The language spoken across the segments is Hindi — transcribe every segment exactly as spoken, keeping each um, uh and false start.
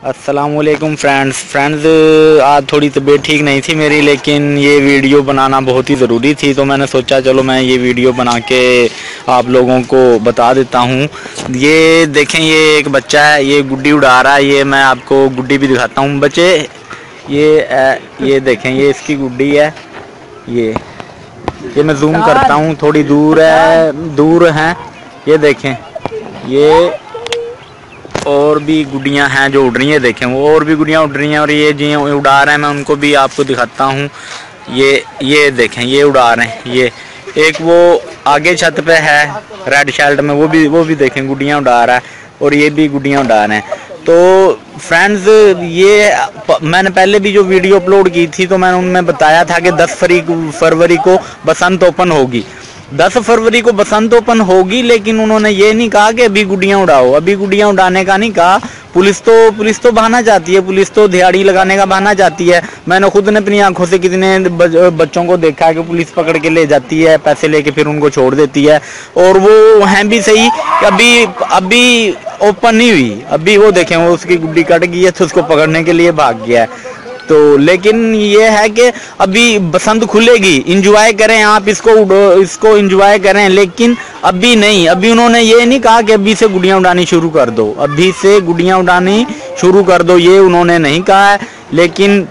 अस्सलामुअलैकुम फ्रेंड्स फ्रेंड्स आज थोड़ी तबीयत ठीक नहीं थी मेरी, लेकिन ये वीडियो बनाना बहुत ही ज़रूरी थी, तो मैंने सोचा चलो मैं ये वीडियो बना के आप लोगों को बता देता हूँ। ये देखें, ये एक बच्चा है, ये गुड्डी उड़ा रहा है। ये मैं आपको गुड्डी भी दिखाता हूँ बच्चे। ये ये देखें, ये इसकी गुड्डी है। ये ये मैं जूम करता हूँ, थोड़ी दूर है दूर है ये देखें, ये और भी गुड्डियाँ हैं जो उड़ रही हैं। देखें, वो और भी गुड्डियाँ उड़ रही हैं, और ये जो उड़ा रहे हैं मैं उनको भी आपको दिखाता हूँ। ये ये देखें, ये उड़ा रहे हैं। ये एक वो आगे छत पे है रेड शर्ट में, वो भी वो भी देखें गुड्डियाँ उड़ा रहा है, और ये भी गुड्डियाँ उड़ा रहे हैं। तो फ्रेंड्स, ये मैंने पहले भी जो वीडियो अपलोड की थी तो मैंने उनमें बताया था कि दस फरवरी को बसंत ओपन होगी। दस फरवरी को बसंत ओपन होगी, लेकिन उन्होंने ये नहीं कहा कि अभी गुड्डियाँ उड़ाओ। अभी गुड्डियाँ उड़ाने का नहीं कहा। पुलिस तो पुलिस तो बहाना चाहती है, पुलिस तो दिहाड़ी लगाने का बहाना चाहती है। मैंने खुद ने अपनी आंखों से कितने बच्चों को देखा है कि पुलिस पकड़ के ले जाती है, पैसे लेके फिर उनको छोड़ देती है। और वो हैं भी सही कि अभी अभी ओपन नहीं हुई। अभी वो देखें, वो उसकी गुड्डी कट गई है तो उसको पकड़ने के लिए भाग गया है। तो लेकिन ये है कि अभी बसंत खुलेगी, इंजॉय करें आप इसको इसको इंजॉय करें, लेकिन अभी नहीं। अभी उन्होंने ये नहीं कहा कि अभी से गुड्डियाँ उड़ानी शुरू कर दो, अभी से गुड्डियाँ उड़ानी शुरू कर दो, ये उन्होंने नहीं कहा है। लेकिन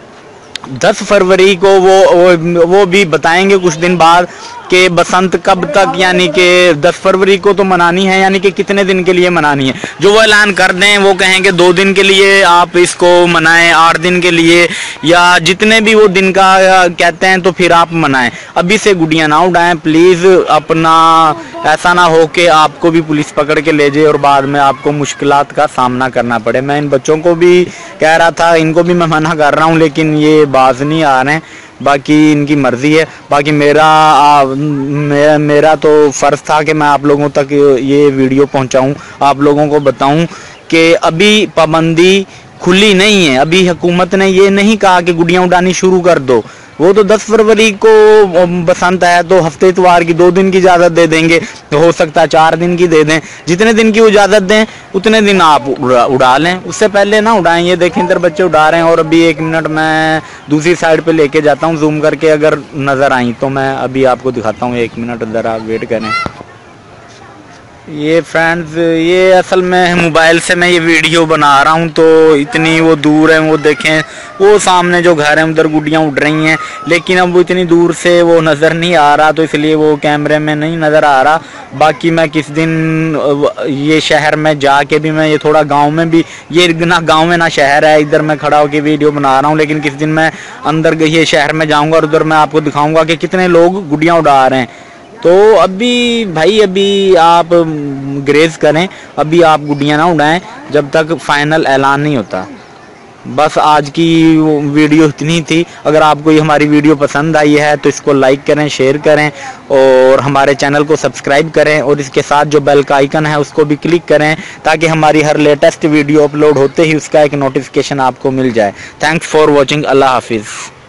दस फरवरी को वो वो, वो भी बताएंगे कुछ दिन बाद कि बसंत कब तक, यानी कि दस फरवरी को तो मनानी है, यानी कि कितने दिन के लिए मनानी है। जो वो ऐलान कर दें, वो कहें कि दो दिन के लिए आप इसको मनाएं, आठ दिन के लिए, या जितने भी वो दिन का कहते हैं तो फिर आप मनाएं। अभी से गुड्डियाँ ना उड़ाएं प्लीज़। अपना ऐसा ना हो कि आपको भी पुलिस पकड़ के ले जाए और बाद में आपको मुश्किलात का सामना करना पड़े। मैं इन बच्चों को भी कह रहा था, इनको भी मैं मना कर रहा हूँ, लेकिन ये बाज नहीं आ रहे हैं। बाकी इनकी मर्ज़ी है। बाकी मेरा आ, मे, मेरा तो फ़र्ज़ था कि मैं आप लोगों तक ये वीडियो पहुंचाऊं, आप लोगों को बताऊं कि अभी पाबंदी खुली नहीं है। अभी हुकूमत ने ये नहीं कहा कि गुड्डियाँ उड़ानी शुरू कर दो। वो तो दस फरवरी को बसंत है तो हफ्ते इतवार की दो दिन की इजाज़त दे देंगे, तो हो सकता है चार दिन की दे दें। जितने दिन की इजाज़त दें उतने दिन आप उड़ा, उड़ा लें, उससे पहले ना उड़ाएं। ये देखें, इधर बच्चे उड़ा रहे हैं, और अभी एक मिनट मैं दूसरी साइड पे लेके जाता हूँ जूम करके, अगर नज़र आई तो मैं अभी आपको दिखाता हूँ। एक मिनट ज़रा वेट करें। ये फ्रेंड्स, ये असल में मोबाइल से मैं ये वीडियो बना रहा हूँ, तो इतनी वो दूर है, वो देखें वो सामने जो घर है उधर गुड्डियाँ उड़ रही हैं, लेकिन अब वो इतनी दूर से वो नज़र नहीं आ रहा, तो इसलिए वो कैमरे में नहीं नज़र आ रहा। बाकी मैं किस दिन ये शहर में जाके भी, मैं ये थोड़ा गांव में भी, ये ना गांव में ना शहर है, इधर मैं खड़ा होकर वीडियो बना रहा हूँ, लेकिन किस दिन मैं अंदर ये शहर में जाऊँगा और उधर मैं आपको दिखाऊँगा कि कितने लोग गुड्डियाँ उड़ा रहे हैं। तो अभी भाई, अभी आप ग्रेज करें, अभी आप गुड्डियाँ ना उड़ाएं जब तक फाइनल ऐलान नहीं होता। बस आज की वीडियो इतनी थी। अगर आपको ये हमारी वीडियो पसंद आई है तो इसको लाइक करें, शेयर करें, और हमारे चैनल को सब्सक्राइब करें, और इसके साथ जो बेल का आइकन है उसको भी क्लिक करें, ताकि हमारी हर लेटेस्ट वीडियो अपलोड होते ही उसका एक नोटिफिकेशन आपको मिल जाए। Thanks for watching. अल्लाह हाफिज़।